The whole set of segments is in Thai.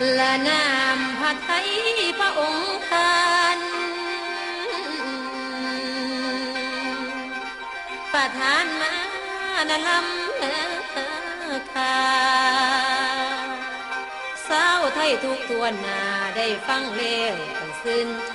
ละนามผัดไทยพระองค์ท่านประทานมานะลำคาสาวไทยทุกทวนหน้าได้ฟังเลี้ยวซึ้งใจ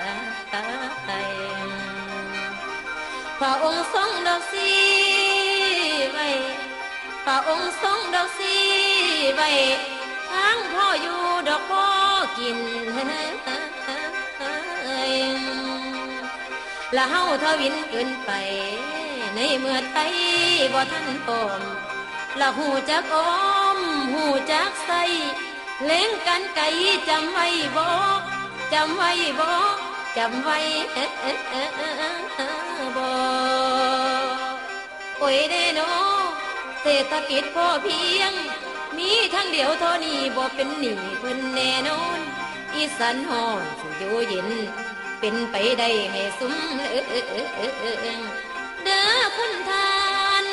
พระองค์ทรงดอกสีไว้พระองค์ทรงดอกสีไว้ทางพ่ออยู่ดอกพ่อกินละเฮาทวินเกินไปในเมื่อไทยบ่ทันพร้อมละหูจักอมหูจักใส่เล่งกันไก่จำไว้บ่จำไว้บ่จำไว้บ่โอ้ยเด้อเศรษฐกิจพอเพียงมีทั้งเดียวเท่านี้บ่เป็นหนี้เพิ่นแน่นอนอีสานฮ้อนสิอยู่เย็นเป็นไปได้ให้สุมเด้อคุณทาน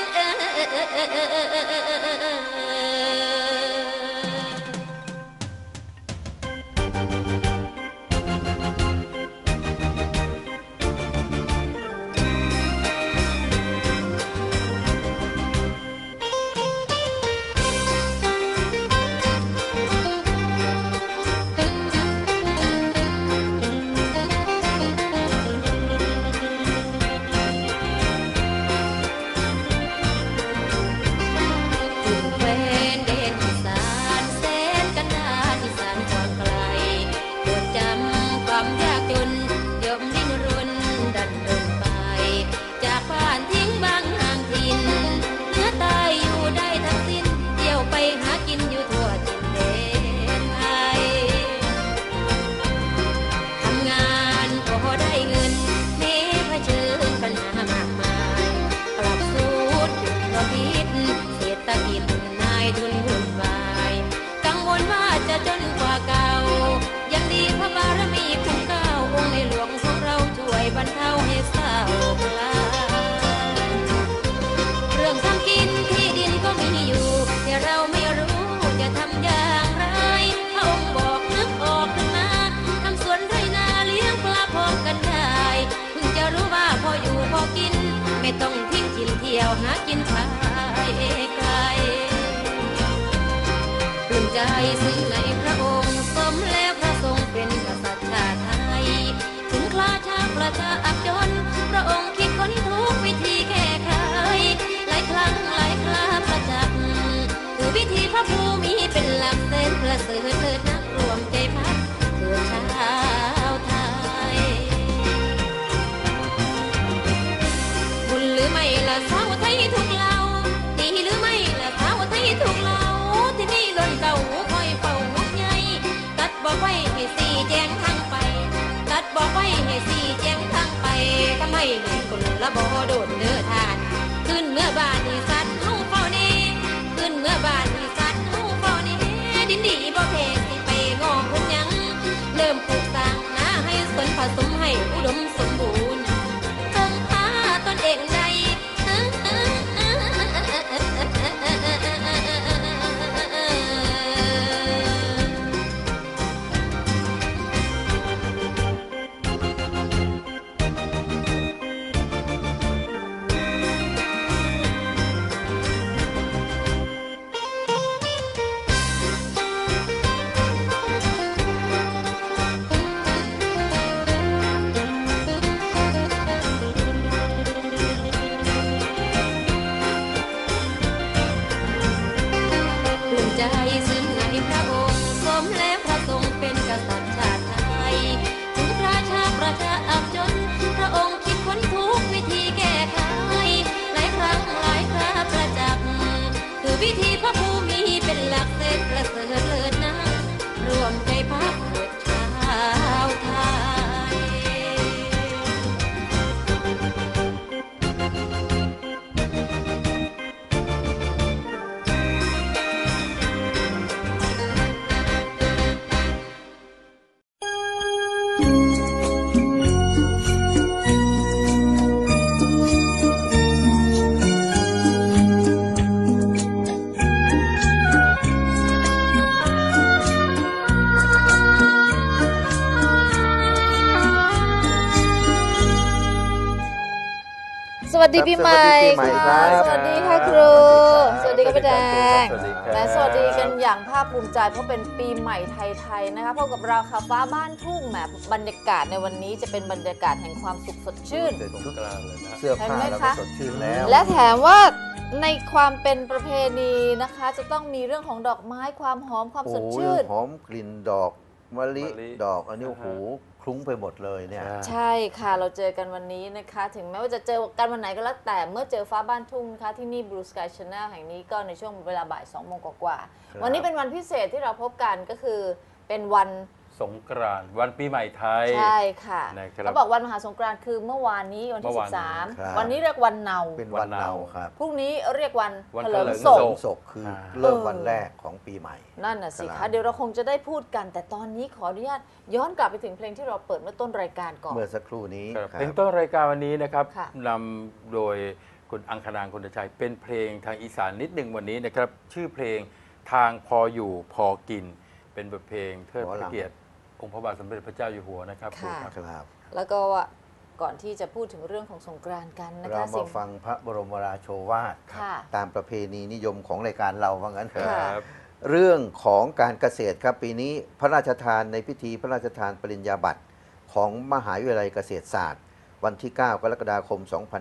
ไม่ต้องทิ้งถิ่นเที่ยวหากินชายไกลปลื้มใจซึ้งในพระองค์สมแล้วพระทรงเป็นกษัตริย์ชาติไทยถึงคลาชาประชาอับจนพระองค์คิดค้นทุกวิธีแก้ไขหลายครั้งหลายคราประจักษ์คือวิธีพระภูมิเป็นหลักเส้นเพื่อสื่อเถิดนักรวมใจพักเถิดชาวไทยบุญหรือไม่ละสาวไทยทุกเหล่าดีหรือไม่ละสาวไทยทุกเหล่าที่นี่ล้นเก่าคอยเป่ามุกใหญ่ตัดบอกไว้ให้สี่แจงทางไปตัดบอกไว้ให้สี่แจงทางไปทำให้หนึ่งคนละบ่โดดเนื้อทานขึ้นเมื่อบ้านอีสัตว์เฮาเฝ้านี้ขึ้นเมื่อบ้านอีสัตว์เฮาเฝ้านี้ดินดีบ่แพ้สิไปงอคนยังเริ่มปลูกสร้างนาให้สวนผสมให้อุดมสมบูรณ์พึ่งพาตนเองได้วิธีพระภูมิเป็นหลักเสกประเสริฐเลิศนะรวมใจพักเถิดชาวไทยดีปีใหม่ครับสวัสดีค่ะครู สวัสดีค่ะพี่แดงสวัสดีครับและสวัสดีกันอย่างภาคภูมิใจเพราะเป็นปีใหม่ไทยๆนะคะพบกับเราค่ะฟ้าบ้านทุ่งแหมบรรยากาศในวันนี้จะเป็นบรรยากาศแห่งความสุขสดชื่นสงกรานต์เลยนะเสื้อผ้าเห็นไหมเราคะก็สดชื่นแล้วและแถมว่าในความเป็นประเพณีนะคะ จะต้องมีเรื่องของดอกไม้ความหอมความสดชื่นหอมกลิ่นดอกมะลิมะลิดอกอันนี้โอ้โหคลุ้งไปหมดเลยเนี่ยใช่ค่ะเราเจอกันวันนี้นะคะ ถึงแม้ว่าจะเจอกันวันไหนก็แล้วแต่เมื่อเจอฟ้าบ้านทุ่งนะคะที่นี่ Blue Sky Channel แห่งนี้ก็ในช่วงเวลาบ่าย2 โมงกว่าครับๆวันนี้เป็นวันพิเศษที่เราพบกันก็คือเป็นวันสงกรานต์วันปีใหม่ไทยใช่ค่ะนะครับเขาบอกวันมหาสงกรานต์คือเมื่อวานนี้วันเมื่ที่อวานนี้ครับ 13 วันนี้เรียกวันเนาเป็นวันเนาครับพรุ่งนี้เรียกวันวันเฉลิมเฉลิมศศพศกคือเริ่มวันแรกของปีใหม่นั่นน่ะสิครัคะบเดี๋ยวเราคงจะได้พูดกัน แต่ตอนนี้ขออนุญาตย้อนกลับไปถึงเพลงที่เราเปิดเมื่อต้นรายการก่อนเมื่อสักครู่นี้ครับครับเพลงต้นรายการวันนี้นะครับค่ะนำโดยคุณอังคณางคุณชัยเป็นเพลงทางอีสานนิดหนึ่งวันนี้นะครับ ชื่อเพลงทางพออยู่พอกิน เป็นบทเพลงเทิดพระเกียรติองค์พระบาทสมเด็จพระเจ้าอยู่หัวนะครับครูค่ะครับครับแล้วก็ก่อนที่จะพูดถึงเรื่องของสงกรานต์กันนะเราคะมาฟังพระบรมราโชวาทค่ะตามประเพณีนิยมของรายการเราว่างั้นเถคอะรับเรื่องของการเกษตรครับปีนี้พระราชทานในพิธีพระราชทานปริญญาบัตรของมหาวิทยาลัยเกษตรศาสตร์ วันที่ 9 กรกฎาคม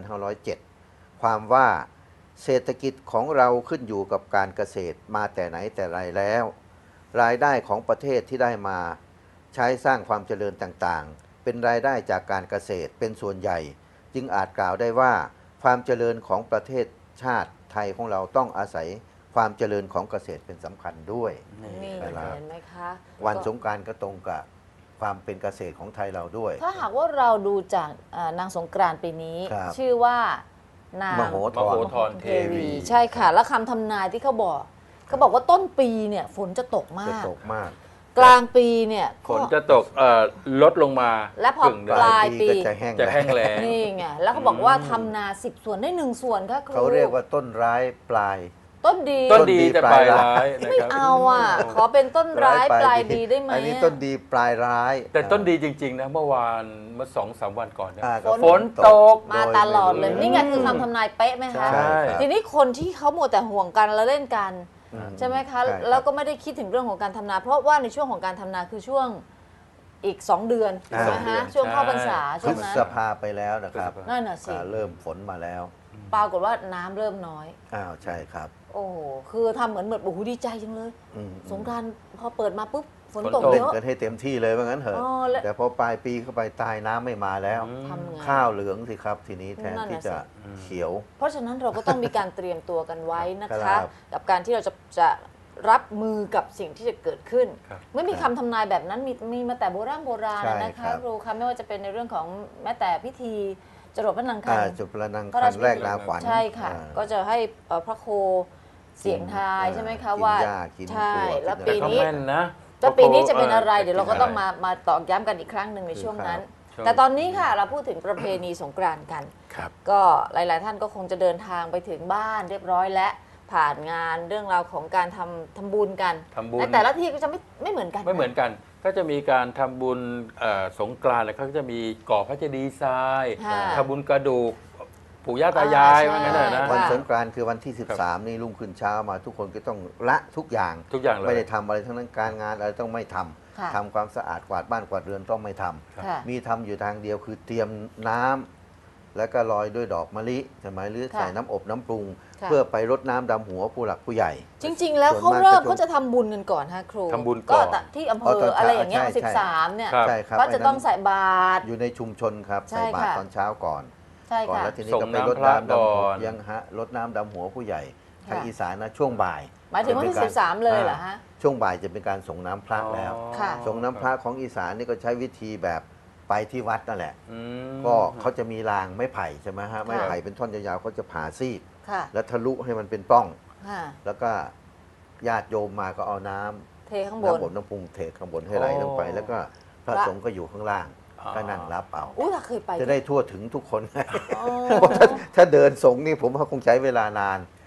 2507 ความว่าเศรษฐกิจของเราขึ้นอยู่กับการเกษตรมาแต่ไหนแต่ไรแล้ว รายได้ของประเทศที่ได้มาใช้สร้างความเจริญต่างๆ เป็นรายได้จากการเกษตรเป็นส่วนใหญ่ จึงอาจกล่าวได้ว่าความเจริญของประเทศชาติไทยของเราต้องอาศัยความเจริญของเกษตรเป็นสำคัญด้วยนี่ครับเห็นไหมคะวันสก็งกรานต์ก็ตรงกับความเป็นเกษตรของไทยเราด้วยถ้าหากว่าเราดูจากนางสงกรานต์ปีนี้ครับชื่อว่านางมโหธมโหรธรเทวีใช่ค่ะ แล้วคำทำนายที่เขาบอกว่าต้นปีเนี่ยฝนจะตกมาจะกตกมากกลางปีเนี่ยฝนจะตกลดลงมาและพอครึ่งเดืปอนลายปีก็จะแห้งจะแห้งแล้งนี่ไงแล้วเขาบอกว่าทำนา10 ส่วนได้ 1 ส่วนค่ะครูเขาเรียกว่าต้นร้ายปลายต้นดีต้นดีแต่ปลายปลายร้าร้าย ยนะไม่ครับเอาอ่ะ ขอเป็นต้นร้ายปลายดีได้ไหมอันนี้ต้นดีปลายร้ายแต่ต้นดีจริง ๆ นะ เมื่อวานเมื่อ2-3 วันก่อนเนี่ยอ่าฝนตกมาตลอดเลยโไม่รู้นี่ไงคือคำทำนายเป๊ะไหมคะใช่ครับทีนี้คนที่เขามัวแต่ห่วงกันแล้วเล่นกันอืมใช่ไหมคะใช่ครับแล้วก็ไม่ได้คิดถึงเรื่องของการทำนา เพราะว่าในช่วงของการทำนาคือช่วงอีก 2 เดือนอ่าใช่ไหม 2 เดือฮะนช่วงเข้าใช่พรรษาพช่ฤวงนั้นษภาไปแล้วนะครับนั่นน่ะสิเริ่มฝนมาแล้วปรากฏว่าน้ำเริ่มน้อยอ้าวใช่ครับโอ้โหคือทำเหมือนโอ้โหดีใจจังเลยอืมสงกรานต์พอเปิดมาปุ๊บฝนฝนตตกกเล่เยนอะกันให้เต็มที่เลยว่างั้นเถอะอ๋อและแต่พอปลายปีเข้าไปตายน้ำไม่มาแล้วทำไงข้าวเหลืองสิครับทีนี้แทนนั่นน่ะที่จะสิเขียวเพราะฉะนั้นเราก็ต้องมีการเตรียมตัวกันไว้นะครัคะบกับการที่เราจะรับมือกับสิ่งที่จะเกิดขึ้นครับไม่มีคำทำนายแบบนั้นมีมาแต่โบราณใช่นะครัคะบครูคะไม่ว่าจะเป็นในเรื่องของแม้แต่พิธีจรดพระนางคันจุดประนังพระคัราน ชพิธีแรกนาขวัญใช่ค่ะอ่าก็จะให้พระโคเสียงทายใช่ไหมคะกินว่าหญ้ากินใช่ถั่วแล้วกินปีแต่เขานี้แม่นนะจะปีนี้จะเป็นอะไรเเดี๋ยวเราก็ต้องมาตอกย้ำกันอีกครั้งหนึ่งในช่วงนั้นช่วงแต่ตอนนี้ค่ะเราพูดถึงประเพณีสงกรานต์กันครับก็หลาย ๆ ท่านก็คงจะเดินทางไปถึงบ้านเรียบร้อยและผ่านงานเรื่องราวของการทำบุญกันทำบุญในแต่ละที่ก็จะไม่เหมือนกันไม่เหมือนกัน ก็จะมีการทำบุญสงกรานต์แล้วเขาก็จะมีก่อพระเจดีย์ทรายค่ะทำบุญกระดูกปู่ย่าตายายใช่ว่างั้นน่ะนะค่ะวันสงกรานต์คือวันที่ 13 นี่รุ่งขึ้นเช้ามาทุกคนก็ต้องละทุกอย่างทุกอย่างเลยไม่ได้ทำอะไรทั้งนั้นการงานอะไรต้องไม่ทำค่ะทำความสะอาดกวาดบ้านกวาดเรือนต้องไม่ทำค่ะมีทำอยู่ทางเดียวคือเตรียมน้ำแล้วก็โรยด้วยดอกมะลิใช่ไหมหรือค่ะใส่น้ำอบน้ำปรุงค่ะเพื่อไปรดน้ำดำหัวผู้หลักผู้ใหญ่จริง ๆ แล้วส่เขาวนมากเริ่มจะเขาจะทำบุญกันก่อนฮะครูทำบุญก่อนที่อำเภอ๋อตออนเช้าอะไรอย่างเงี้ยใช่ 13 เนี่ยครับใช่ครับเขาจะต้องนนั้นใส่บาตรอยู่ในชุมชนครับใช่ใส่บาตรค่ะตอนเช้าก่อนใช่ก่อนค่ะแล้วทีนี้ส่งก็ไปรดน้ำพระน้ำดำหัก่วอนยังฮะรดน้ำดำหัวผู้ใหญ่ค่ะทางอีสานนะช่วงบ่ายหมายถึงวันที่จะเป็นการ 13 เลยเหรอฮะช่วงบ่ายจะเป็นการส่งน้ำพระแล้วค่ะส่งน้ำพระของอีสานนี่ก็ใช้วิธีแบบไปที่วัดนั่นแหละอืมก็เขาจะมีรางไม้ไผ่ใช่ไหมฮะไม้ไผ่เป็นท่อนยาวๆเขาจะผ่าซีกค่ะแล้วทะลุให้มันเป็นปล้องค่ะแล้วก็ญาติโยมมาก็เอาน้ำเทข้างบนน้ำบดน้ำปรุงเทข้างบนให้ไหลลงไป แล้วก็พระพระสงฆ์ก็อยู่ข้างล่าง ก็นั่งรับเอาอุ้ยเราเคยไปจะได้ทั่วถึงทุกคนอ๋อเพราะถ้าเดินสงฆ์นี่ผมว่าคงใช้เวลานาน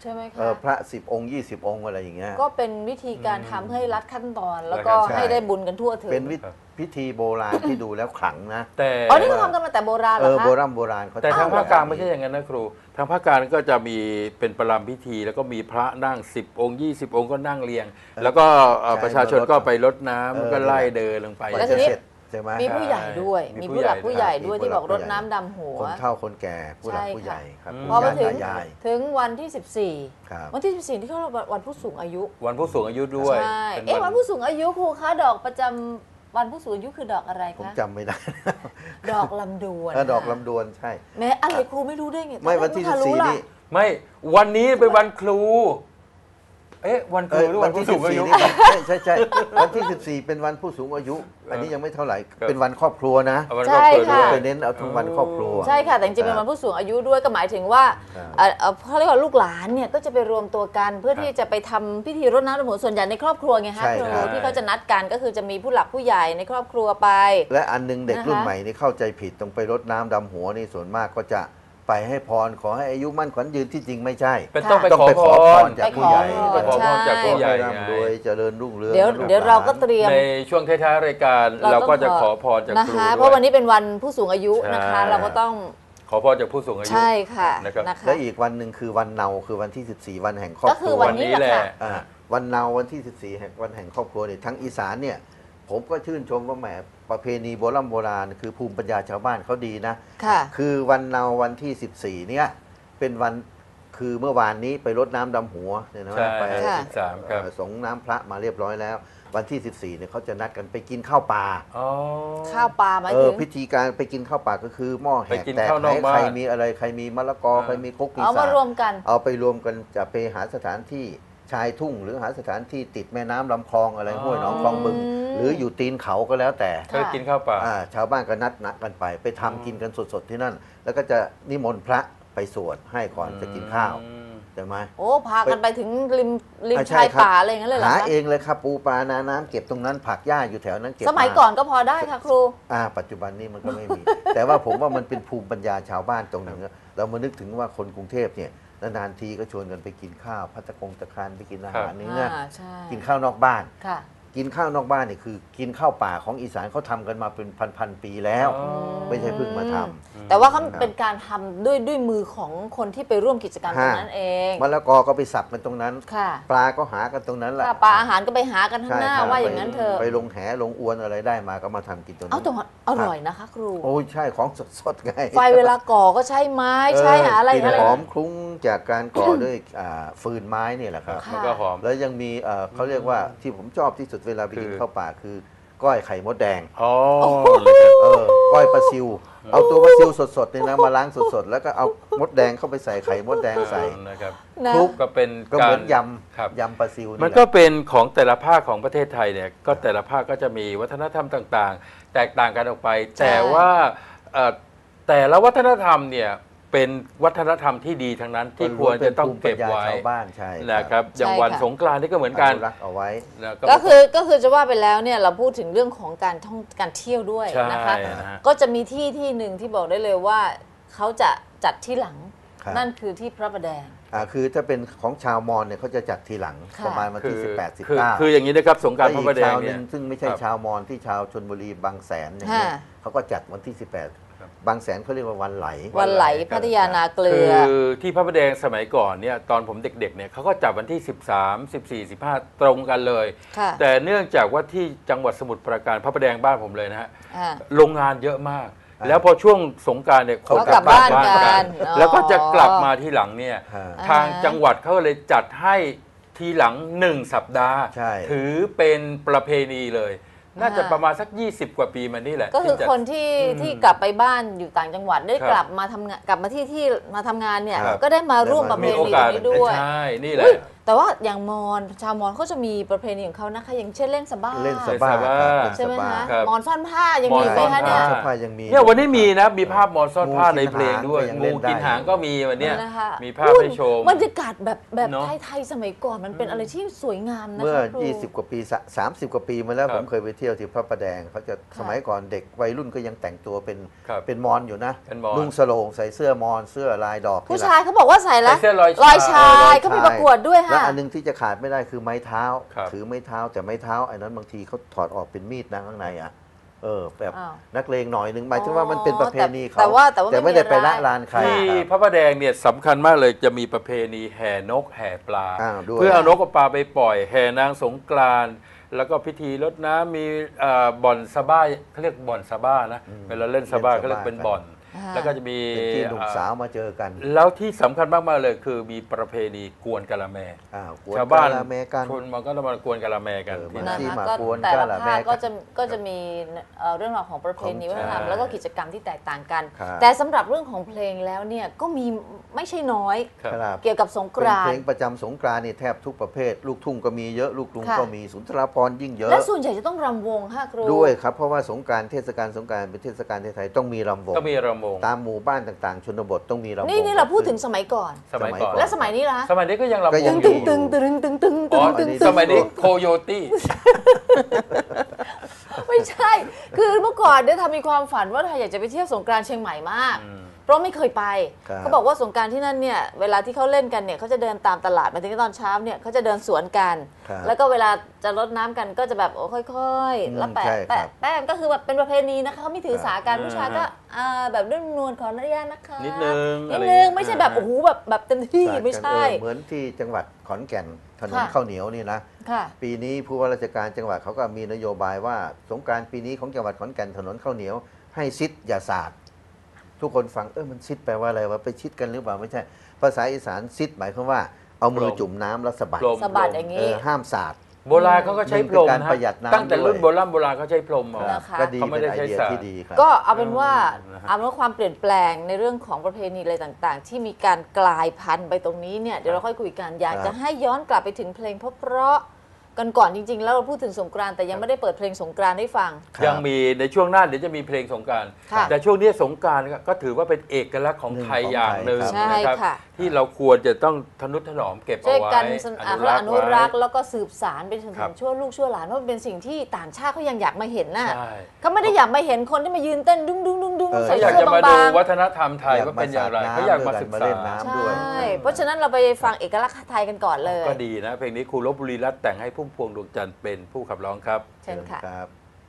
ใช่ไหมคะพระ10 องค์20 องค์อะไรอย่างเงี้ยก็เป็นวิธีการทำให้รัดขั้นตอน แล้วก็ใช่ให้ได้บุญกันทั่วถึงเป็นพิธีโบราณที่ดูแล้วขลังนะแต่อ๋อนี่เขาทำกันมาแต่โบราณเหรอคะโบราณเขาแต่ทางทำภาคกลางไม่ใช่อย่างนั้นนะครู ทางภาคกลางก็จะมีเป็นประลัมพิธี แล้วก็มีพระนั่ง10 องค์ 20 องค์ก็นั่งเรียง แล้วก็ประชาชนก็ไปรดน้ำก็ไล่เดินลงไปกว่าแล้วทีจะนี้เสร็จใช่ไหมมีผู้ใหญ่ด้วยมีมีผู้ผู้หลักใหญ่ผู้ใหญ่ด้วยมีที่บอกผู้รหลักดน้ำดำหัวคนเฒ่าคนแก่ผู้หลักใช่ผู้ใหญ่ครับค่ะพอไปถึงยายถึงวันที่ครับ 14 วันที่ 14 ที่เขาเรียกว่าวันผู้สูงอายุวันผู้สูงอายุด้วยใช่เป็นวันผู้สูงอายุครูคะดอกประจำวันผู้สูงอายุคือดอกอะไรผมคะจำไม่ได้ดอกลำดวนดอกลำดวนใช่แม้อะไรครูไม่รู้ได้ไงไม่วันที่ถ้ารู้ 14 ล่ะนี่ไม่วันนี้เป็นวันครู เอ๊ะวันครูหรือวัวัน นที่ผู้สูงอายุ 14นี่ใช่วันที่ 14 เป็นวันผู้สูงอายุ อันนี้ยังไม่เท่าไหร่ครับเป็นวันครอบครัวนะเอาวันครอบครัวใช่ด้วค่ะยไปเน้นเอาทุกวันครอบครัวใช่ค่ะแต่จริงๆเป็นวันผู้สูงอายุด้วยก็หมายถึงว่าครับเขาเรียกว่าลูกหลานเนี่ยก็จะไปรวมตัวกันเพื่อครับที่จะไปทำพิธีรดน้ำดำหัวส่วนใหญ่ในครอบครัวไงคะใช่ครูครับที่เขาจะนัดกันก็คือจะมีผู้หลักผู้ใหญ่ในครอบครัวไปและอันหนึงเด็กนะคะรุ่นใหม่นี่เข้าใจผิดตรงไปรดน้ำดำหัวนี่ส่วนมากก็จะไปให้พรขอให้อายุมั่นขวัญยืนที่จริงไม่ใช่เป็นต้องไปต้องขอไปพขอพรรจากผู้ใหญ่ไปขอพรจากผู้ใหญ่ร่ำรวยเจริญรุ่งเรืองเดี๋ยวเราก็เตรียมในช่วงท้ายๆรายการเราก็จะขอพรจากนะครูคะด้วยเพราะวันนี้เป็นวันผู้สูงอายุนะคะใช่เราก็ต้องขอพรจากผู้สูงอายุใช่ค่ะนะครับนะคะและอีกวันหนึ่งคือวันเนาคือวันที่ 14 วันแห่งครอบก็คคืรัอววันนี้แหละค่ะอ่าวันเนาวันที่ 14แห่งวันแห่งครอบครัวเนี่ยทั้งอีสานเนี่ยผมก็ชื่นชมว่าแหมประเพณีโบราณคือภูมิปัญญาชาวบ้านเขาดีนะค่ะคือวันเนาวันที่ 14เนี่ยเป็นวันคือเมื่อวานนี้ไปรดน้ำดำหัวเนี่ยนะใช่ไปค่ะ 13ครับสงน้ำพระมาเรียบร้อยแล้ว วันที่ 14เนี่ยเขาจะนัดกันไปกินข้าวปลาอ๋อข้าวปลาหมายถึงพิธีการไปกินข้าวปลาก็คือหม้อแหไปกกินแตกข้าวนอกบ้านใครมีอะไรใครมีมะละกอใครมีครกมีเอาสามารวมกันเอาไปรวมกันจะไปหาสถานที่ชายทุ่ง หรือหาสถานที่ติดแม่น้ำลำคลองอะไรห้วยหนองคลองบึง หรืออยู่ตีนเขาก็แล้วแต่เคยกินข้าวเปล่าชาวบ้านก็นัดกันไปทำกินกันสดๆที่นั่น แล้วก็จะนิมนต์พระไปสวดให้ก่อนจะกินข้าวอืมใช่ไหมโอ้พากันไปถึงริมใช่ชายครับป่าอะไรอย่างนั้นเลยเหรอหาคะเองเลยครับปูปลานาน้ำเก็บตรงนั้นผักหญ้าอยู่แถวนั้นเก็บสมัยาก่อนก็พอได้ค่ะครูปัจจุบันนี้มันก็ไม่มี แต่ว่าผมว่ามันเป็นภูมิปัญญาชาวบ้านตรงหนึ่งอะเรามานึกถึงว่าคนกรุงเทพเนี่ยนานๆทีก็ชวนกันไปกินข้าวพัตตะคารไปกินอาหารนี่นะใช่กินข้าวนอกบ้านค่ะกินข้าวนอกบ้านนี่คือกินข้าวป่าของอีสานเขาทำกันมาเป็นพันปีแล้วอ๋อไม่ใช่เพิ่งมาทำแต่ว่าเขาครับเป็นการทำด้วยมือของคนที่ไปร่วมกิจกรรมตรงนั้นเองมะละกอก็ไปสับกันตรงนั้นค่ะปลาก็หากันตรงนั้นแหละค่ะปลาอาหารก็ไปหากันข้างหน้าใช่ครับว่าอย่างนั้นเถอะไปลงแหลงอวนอะไรได้มาก็มาทำกินตรงเอานั้นแต่ว่าอร่อยนะคะครูโอ้ยใช่ของสดๆไงไฟเวลาก่อก็ใช้ไม้ใช้หาอะไรกลิ่นอะไรหอมคลุ้งจากการก่อด้วยฟืนไม้เนี่ยแหละครับค่ะมันก็หอมแล้วยังมีเขาเรียกว่าที่ผมชอบที่สุดเวลาไปกินข้าวป่าคือก้อยไข่มดแดงอ๋อก้อยปลาซิว เอาตัวปลาซิวสดๆเนี่ยนะมาล้างสดๆแล้วก็เอามดแดงเข้าไปใส่ไข่มดแดงใส่นะครับนะคลุกก็เป็นก็กาเหมืรอนยครับำยำปลาซิวมันนี่แหก็ละเป็นของแต่ละภาคของประเทศไทยเนี่ยก็แต่ละภาคก็จะมีวัฒนธรรมต่างๆ แตกต่างกันออกไป แต่ว่าแต่ละวัฒนธรรมเนี่ยเป็นวัฒนธรรมที่ดีทั้งนั้นที่ควรจะต้องเก็บไว้ชาวบ้านใช่นะครับอย่างวันสงกรานต์นี่ก็เหมือนกันอนุรักษ์เอาไว้นะก็คือจะว่าไปแล้วเนี่ยเราพูดถึงเรื่องของการเที่ยวด้วยใช่นะคะนะฮะก็จะมีที่หนึ่งที่บอกได้เลยว่าเขาจะจัดที่หลังครับนั่นคือที่พระประแดงคือถ้าเป็นของชาวมอญเนี่ยเขาจะจัดทีหลังค่ะประมาณวันที่ 18 คือ 19 คืออย่างนี้นะครับสงกรานต์พแล้ระวประแดชาง วหเนี่นึ่ยงซึ่งไม่ใช่ครับชาวมอญที่ชาวชนบุรีบางแสนอย่างเงี้ยค่ะเขาก็จัดวันที่ 18 บางแสนเขาเรียกว่าวันไหลวันไหลพัทยานาเกลืคืออที่พระประแดงสมัยก่อนเนี่ยตอนผมเด็กๆเนี่ยเขาก็จับวันที่ 13 14 15 ตรงกันเลยค่ะแต่เนื่องจากว่าที่จังหวัดสมุทรปราการพระประแดงบ้านผมเลยนะฮะอ่าโรงงานเยอะมาก แล้วพอช่วงสงกรานต์เนี่ยคนเขากลับบ้านกันแล้วก็จะกลับมาที่หลังเนี่ยอ่าทางจังหวัดเขาเลยจัดให้ทีหลัง 1 สัปดาห์ใช่ถือเป็นประเพณีเลย น่าจะประมาณสัก 20 กว่าปีมานี่แหละก็คือที่จัดคนที่กลับไปบ้านอยู่ต่างจังหวัดได้ครับกลับมาทำงานกลับมาที่มาทำงานเนี่ยครับก็ได้มาร่วมประเพมีโอณีตรกาสงนี้ด้วยใช่นี่แหละอุ๊ยแต่ว่าอย่างมอญชาวมอญเขาจะมีประเพณีของเขานะคะอย่างเช่นเล่นสะบ้าเล่นสะบ้าครับเล่นใช่ไหมสะบ้าคะครับมอญซ่อนผ้ายังมีไหมคะเนี่ยเสื้อผ้ายังมีเนี่ยวันนี้มีนะมีภาพมอนซ่อนผ้าในเพลงด้วยงูกินหางก็ยังเล่นได้งูกินหางก็มีวันเนี้ยนะคะมีภาพให้ชมบรรยากาศแบบเนอะไทยๆสมัยก่อนมันเป็นอะไรที่สวยงามนะคะเมื่อครู 20 กว่าปี 30 กว่าปีมาแล้วครับผมเคยไปเที่ยวที่พระประแดงเขาจะค่ะสมัยก่อนเด็กวัยรุ่นก็ยังแต่งตัวเป็นครับเป็นมอญอยู่นะเป็นมอญนุ่งสโลงใส่เสื้อมอญเสื้อลายดอกผู้นี่แหละชายเขาบอกว่าใส่แล้วใส่เสื้อลอยลอยชายลอยชายก็มีประกวดด้วยและค่ะอันหนึงที่จะขาดไม่ได้คือไม้เท้าครับถือไม้เท้าแต่ไม้เท้าอันนั้นบางทีเขาถอดออกเป็นมีดนะข้างในอ่ะแบบอ้าวนักเลงหน่อยหนึ่งหมายถึงว่ามันเป็นประเพณีเขาแต่ว่าไม่ได้ไปละร้ายลานใครที่คพรับระประแดงเนี่ยสำคัญมากเลยจะมีประเพณีแห่นกแห่ปลาด้วยเพื่อเอานกกับปลาไปปล่อยแห่นางสงกรานต์แล้วก็พิธีรดน้ำมีบ่อนสะบ้าเขาเรียกบ่อนสะบ้านะเวลาเล่นสะบ้าเขาเรียกเป็นบ่อนอ่าแล้วก็จะมีเป็นที่หนุ่มสาวมาเจอกันแล้วที่สำคัญมากๆเลยคือมีประเพณีกวนกะละแมกวนชาวบ้านกะละแมกันคนมันก็จะมากวนกะละแมกันเออที่มานั่นที่นะคะมาก็กวนแต่ละกะละแมภาคกันก็จะมีเรื่องราวของประเพณีของวัฒนธรรมใช่แล้วก็กิจกรรมที่แตกต่างกันครับแต่สำหรับเรื่องของเพลงแล้วเนี่ยก็มีไม่ใช่น้อยครับครับเกี่ยวกับสงกเป็นรานเพลต์งประจำสงกรานต์นี่แทบทุกประเภท ลูกทุ่งก็มีเยอะลูกกรุงค่ะก็มีสุนทรภรณ์ยิ่งเยอะและส่วนใหญ่จะต้องรำวงค่ะครูด้วยครับ เพราะว่าสงกรานต์เทศกาลสงกรานต์เป็นเทศกาลไทยๆต้องมีรำวงก็มีรำวงตามหมู่บ้านต่างๆ ชนบทต้องมีรำวงนี่เราพูดถึงสมัยก่อนสมัยก่อนและสมัยนี้ล่ะสมัยนี้ก็ยังรำวก็ยัง งตึงอยู่ตึงตึงตึงตึงอ๋ตึองตึงนี้ตึสงมัยนี้โคโยตี้ไม่ใช่ คือเมื่อก่อนเนี่ยทำมีความฝันว่าอยากจะไปเที่ยวสงกรานต์เชียงใหม่มาก เพราะไม่เคยไปครับเขาบอกว่าสงกรานต์ที่นั่นเนี่ยเวลาที่เขาเล่นกันเนี่ยเขาจะเดินตามตลาดมาถึงตอนเช้าเนี่ยเขาจะเดินสวนกันครับแล้วก็เวลาจะรดน้ำกันก็จะแบบโอ้ค่อยๆ แล้วแปะใช่ครับแปะแป้งก็คือแบบเป็นประเพณีนะคะเขาไม่ถือสากันผู้ชายก็แบบนุ่มนวลขออนุญาตนะคะนิดนึงนิอะดไรนึงไม่ใช่แบบโอ้โหแบบเต็มที่สาดกันไม่ใช่เหมือนที่จังหวัดขอนแก่นถนนค่ะข้าวเหนียวนี่นะค่ะปีนี้ผู้ว่าราชการจังหวัดเขาก็มีนโยบายว่าสงกรานต์ปีนี้ของจังหวัดขอนแก่นถนนข้าวเหนียวให้ซิดอย่าสาดทุกคนฟังมันซิดแปลว่าอะไรวะไปชิดกันหรือเปล่าไม่ใช่ภาษาอีสานซิดหมายความว่าเอามือจุ่มน้ำแล้วสะบัดพรมสะบัดอย่างนี้ห้ามสาดโบราณเขาก็ใช้พรมเป็นการนะประหยัดน้ำตั้งแต่รุ่นด้วยโบราณเขาใช้พรมเอานะคะก็ดีเขาไม่เป็นได้ไอใช้เดียสาดที่ดีครับก็เอาเป็นว่านะฮะเอาเป็นว่าความเปลี่ยนแปลงในเรื่องของประเพณีอะไรต่างๆ ที่มีการกลายพันธุ์ไปตรงนี้เนี่ยเดี๋ยวเราค่อยคุยกันอยากครับจะให้ย้อนกลับไปถึงเพลงเพราะๆกันก่อนจริงๆ แล้วเราพูดถึงสงกรานต์แต่ยังไม่ได้เปิดเพลงสงกรานต์ให้ฟังครับยังมีในช่วงหน้าเดี๋ยวจะมีเพลงสงกรานต์ค่ะแต่ช่วงนี้สงกรานต์ก็ถือว่าเป็นเอกลักษณ์ของไทยอย่างหนึ่งใช่นะครับค่ะที่เราควรจะต้องทนุถนอมเก็บช่เอาวยไว้กันอนุรักษ์ไว้แล้วก็สืบสารไปถึงครับชั่วลูกชั่วหลานเพราะมันเป็นสิ่งที่ต่างชาติเขายังอยากมาเห็นน่ะใช่เขาไม่ได้อยากมาเห็นคนที่มายืนเต้นดุ้งดุ้งดุ้งดุ้งเออใส่เขาอยากเสื้จะอมาดูบางๆวัฒนธรรมไทยว่าเป็นอย่างไรเขาอยากมาศึกมาษาเล่นน้ำด้วยใช่เพราะฉะนั้นเราไปฟังเอกลักษณ์ไทยกันก่อนเลยก็ดีนะ เพลงนี้ครูลบบุรีรัตน์แต่งให้พุ่มพวงดวงจันทร์เป็นผู้ขับร้องครับเชิญค่ะครับ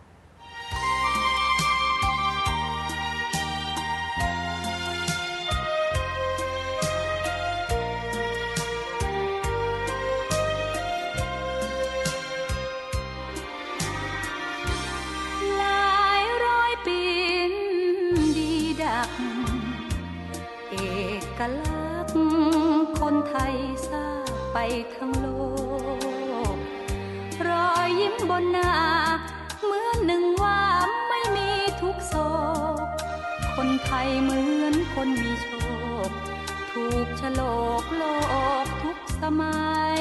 หลายร้อยปีดีดัก เอกลักษณ์คนไทยทราบไปทั้งโลก รอยยิ้มบนหน้าเหมือนหนึ่งว่าไม่มีทุกโศก คนไทยเหมือนคนมีโชค ถูกโฉลกโลกทุกสมัย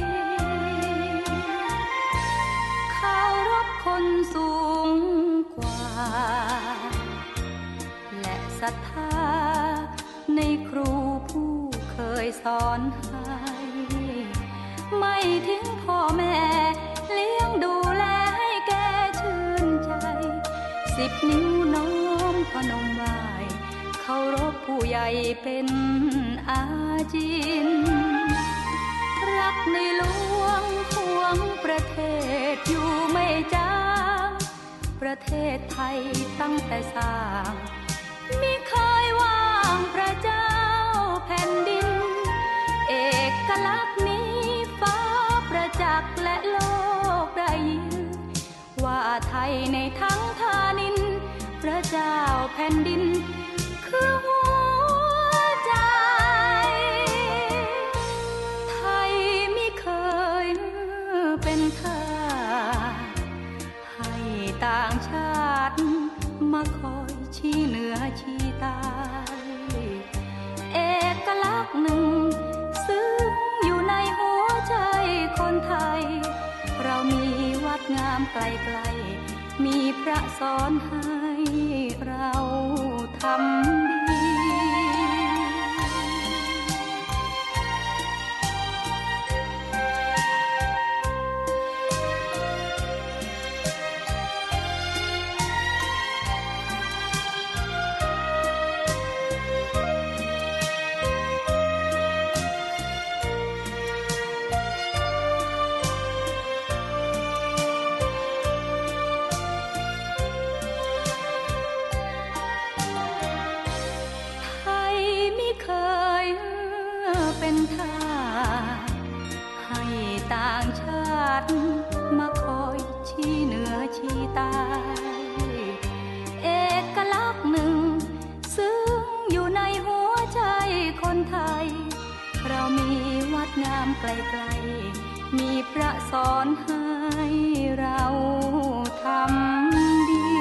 เคารพคนสูงกว่า และศรัทธาในครูผู้เคยสอนให้ ไม่ทิ้งพ่อแม่เลี้ยงดูแลให้แกชื่นใจ 10 นิ้วน้อมพนมไหวเคารพผู้ใหญ่เป็นอาจิน รักในหลวงห่วงประเทศอยู่ไม่จางประเทศไทยตั้งแต่สร้างมิเคยว่างพระเจ้าแผ่นดิน เอกลักษณ์นี้ฟ้าประจักษ์และโลกได้ยิน ว่าไทยในทั้งธานินพระเจ้าแผ่นดินคือหัวใจ ไทยไม่เคยเป็นท่าสให้ต่างชาติมาคอยชี้เหนือชี้ใต้เอกลักษณ์หนึ่งซึ่งอยู่ในหัวใจามไกลๆมีพระสอนให้เราทำดีเป็นทาสให้ต่างชาติมาคอยชี้เหนือชี้ใต้เอกลักษณ์หนึ่งซึ่งอยู่ในหัวใจคนไทยเรามีวัดงามไกลๆมีพระสอนให้เราทำดี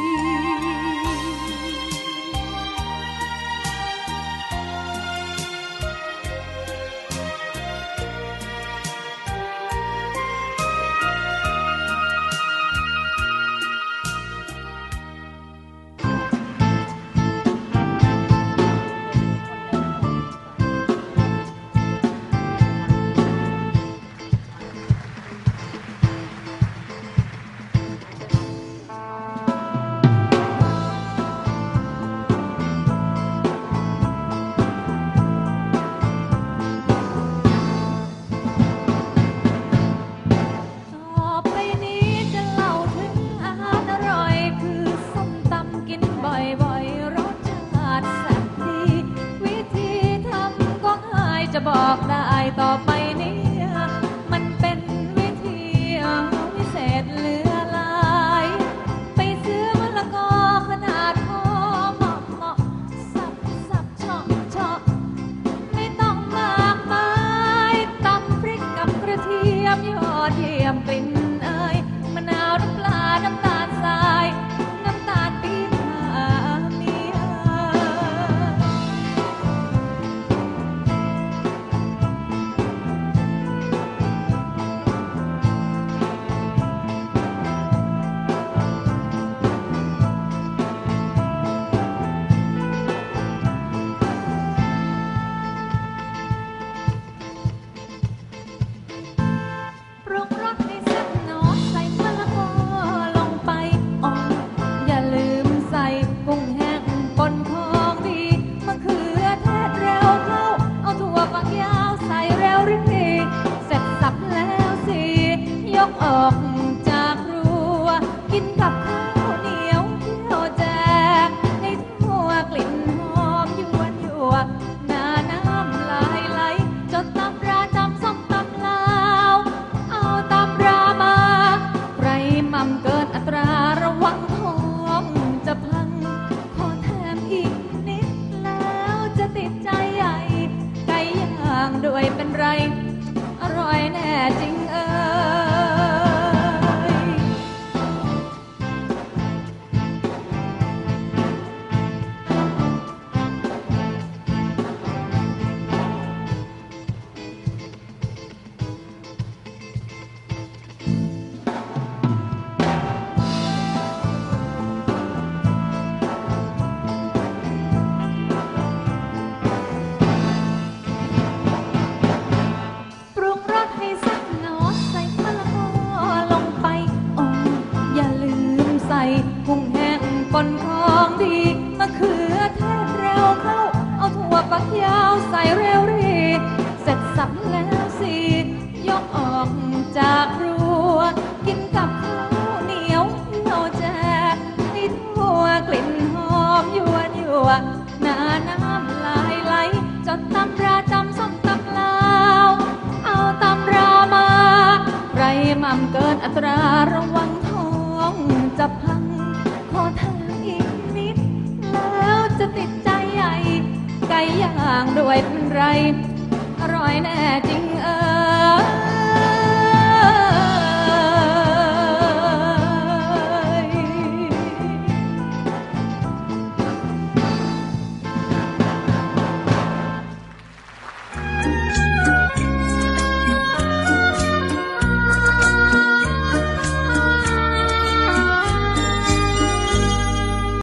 บอกได้ต่อไปนี้มันเป็นวิธีวิเศษเหลือหลายไปซื้อมะละกอขนาดพอเหมาะเหมาะสับเฉาะไม่ต้องมากมายตำพริกกับกระเทียมยอดเยี่ยมกลิ่นเอ่ยมะนาวน้ำปลาน้ำตาลทรายน้ำตาลปี๊บมีออกจากครัวกินกับข้าวเหนียวเที่ยวแจกให้ทั่วกลิ่นหอมยวนยั่วหน้าน้ำลายไหลจดตำราจำส้มตำลาวเอาตำรามาใครมั่มเกินอัตราระวังท้องจะพังขอแถมอีกนิดแล้วจะติดใจใหญ่ไก่ย่างด้วยเป็นไรอร่อยแน่จริงกุ้งแห้งปนของดีมะเขือเทศเร็วเข้าเอาถั่วฝักยาวใส่เร็วรีเสร็จสับแล้วสิยกออกจากครัวกินกับข้าวเหนียวเราแจกให้ทั่วกลิ่นหอมยวนยั่วหน้าน้ำลายไหลจดตำราจำส้มตำลาวเอาตำรามาใครมั่มเกินอัตราระวังท้องจะพังขอแถมอีกนิดแล้วจะติดใจใหญ่ไก่ย่างด้วยเป็นไรอร่อยแน่จริง